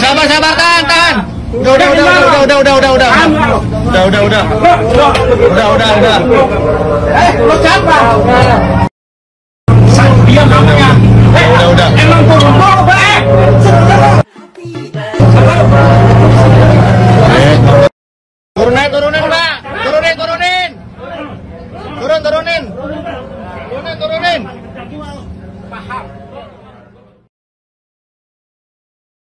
Sabar, sabar, tahan. Udah. Lo siapa? Dia namanya. Udah. Emang turun Turunin, Pak. Turunin. Paham.